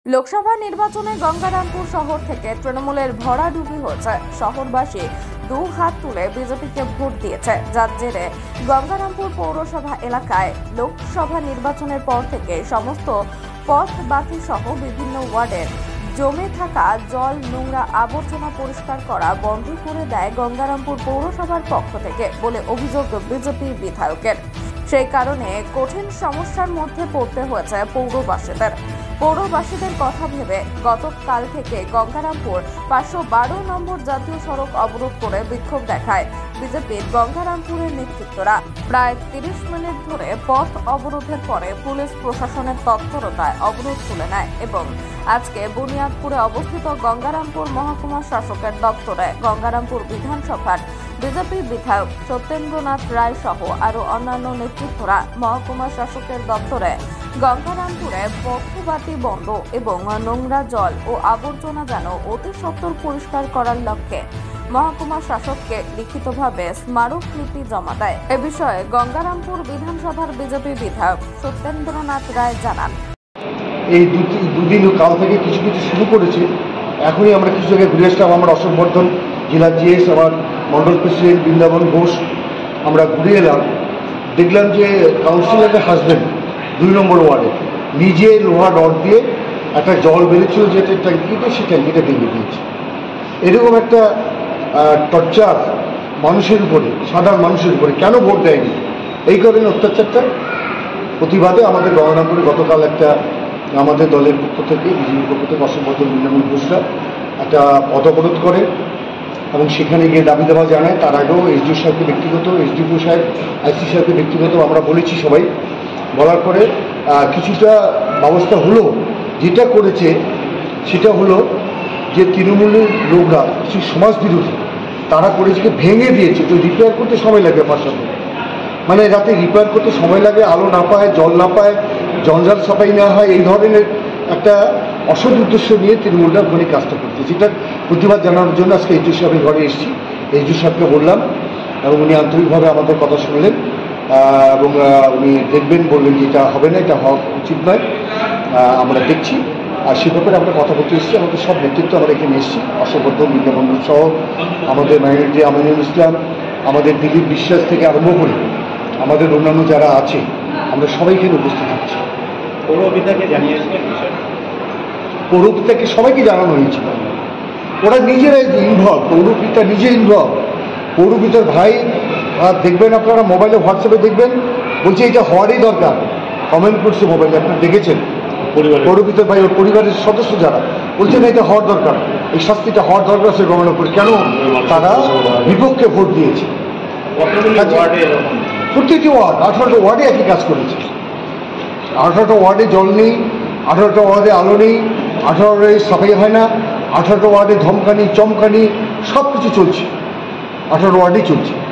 লোকসভা নির্বাচনে গঙ্গারামপুর শহর থেকে তৃণমূলের ভরাডুবি হয়েছে। শহরবাসী দু হাত তুলে বিজেপিকে ভোট দিয়েছে, যার জেরে গঙ্গারামপুর পৌরসভা এলাকায় লোকসভা নির্বাচনের পর থেকে সমস্ত পথ বাতি সহ বিভিন্ন ওয়ার্ডের জমে থাকা জল, নোংরা, আবর্জনা পরিষ্কার করা বন্ধ করে দেয় গঙ্গারামপুর পৌরসভার পক্ষ থেকে বলে অভিযোগ বিজেপি বিধায়কের। সেই কারণে কঠিন সমস্যার মধ্যে পড়তে হয়েছে পৌরবাসীদের কথা ভেবে গতকাল থেকে গঙ্গারামপুর 512 নম্বর জাতীয় সড়ক অবরোধ করে বিক্ষোভ দেখায় বিজেপির গঙ্গারামপুরের নেতৃত্বরা। প্রায় 30 মিনিট ধরে পথ অবরোধের পরে পুলিশ প্রশাসনের তৎপরতায় অবরোধ তুলে নেয় এবং আজকে বুনিয়াদপুরে অবস্থিত গঙ্গারামপুর মহকুমা শাসকের দপ্তরে গঙ্গারামপুর বিধানসভার বিজেপি বিধায়ক সত্যেন্দ্রনাথ রায় সহ আরো অন্যান্য নেতৃত্বরা মহকুমা শাসকের দপ্তরে গঙ্গারামপুরে পথবাতি বন্ধ এবং নোংরা জল ও আবর্জনা যেন অতি সত্বর পরিষ্কার করার লক্ষ্যে মহকুমা শাসককে লিখিতভাবে স্মারকলিপি জমা দেয়। এ বিষয়ে গঙ্গারামপুর বিধানসভার বিজেপি বিধায়ক সত্যেন্দ্রনাথ রায় জানান, এই দুদিন কাল থেকে কিছু শুরু করেছে। এখনই আমরা কিছু জায়গায় ঘুরে আসলাম। আমার অশোক বর্ধন জেলা জিএস, আমার মন্ডল প্রেসিডেন্ট বৃন্দাবন ঘোষ, আমরা ঘুরে এলাম। দেখলাম যে কাউন্সিলরের হাজব্যান্ড 2 নম্বর ওয়ার্ডে নিজে লোহা রড দিয়ে একটা জল বেরিয়েছিল যেটা ট্যাঙ্কিতে, সেই ট্যাঙ্কিটা ভেঙে দিয়েছে। এরকম একটা টর্চার মানুষের উপরে, সাধারণ মানুষের উপরে কেন ভোট দেয়নি, এই কারণে অত্যাচারটা প্রতিবাদে আমাদের গঙ্গারামপুরে গতকাল একটা আমাদের দলের পক্ষ থেকে, বিজেপির পক্ষ থেকে অশোক বর্ধন বৃন্দাবন ঘোষরা একটা পথ অবরোধ করে এবং সেখানে গিয়ে দাবি দেওয়া জানায়। তার আগেও এসডিও সাহেবকে ব্যক্তিগত, এসডিপিও সাহেব, আইসি সাহেবকে ব্যক্তিগত আমরা বলেছি। সবাই বলার পরে কিছুটা ব্যবস্থা হলো। যেটা করেছে সেটা হলো যে তৃণমূলের লোকরা কিছু সমাজ বিরোধী তারা করেছে ভেঙে দিয়েছে। তো রিপেয়ার করতে সময় লাগে, আমার সাথে মানে রাতে রিপেয়ার করতে সময় লাগে, আলো না পায়, জল না পায়, জঞ্জাল সাফাই না হয়, এই ধরনের একটা অসৎ উদ্দেশ্য নিয়ে তৃণমূলরা ওখানে কাজটা করতে। যেটা প্রতিবাদ জানানোর জন্য আজকে এইচডিও সাহেবের ঘরে এসেছি। এইচডিও সাহেবকে বললাম এবং উনি আন্তরিকভাবে আমাদের কথা শুনলেন এবং উনি দেখবেন, বললেন যে এটা হবে না, এটা হওয়া উচিত নয়, আমরা দেখছি। আর সে ব্যাপারে আমরা কথা বলতে এসেছি। আমাদের সব নেতৃত্ব আমরা এখানে এসেছি, অশোক বর্ধন বৃন্দাবন সহ আমাদের মাইনরিটি আমিনুল ইসলাম, আমাদের দিলীপ বিশ্বাস থেকে আরম্ভ করে আমাদের অন্যান্য যারা আছে, আমরা সবাই এখানে উপস্থিত হচ্ছি। পৌরপিতাকে জানিয়েছে, পৌরপিতাকে সবাইকে জানানো হয়েছিল। ওরা নিজেরাই ইনভলভ, পৌরপিতা নিজে ইনভলভ। পৌরপিতার ভাই দেখবেন আপনারা মোবাইলে, হোয়াটসঅ্যাপে দেখবেন, বলছে এটা হওয়ারই দরকার, কমেন্ট করছে মোবাইলে, আপনারা দেখেছেন। পৌরপিতার ভাই, ওর পরিবারের সদস্য যারা বলছেন এটা হওয়ার দরকার, এই শাস্তিটা হওয়ার দরকার আছে গঙ্গারামপুরে। কেন তারা বিপক্ষে ভোট দিয়েছে? প্রত্যেকটি ওয়ার্ড, 18টা ওয়ার্ডে একই কাজ করেছে। 18টা ওয়ার্ডে জল নেই, 18টা ওয়ার্ডে আলো নেই, 18টায় সাফাই হয় না, 18টা ওয়ার্ডে ধমকানি চমকানি সব কিছু চলছে, 18 ওয়ার্ডেই চলছে।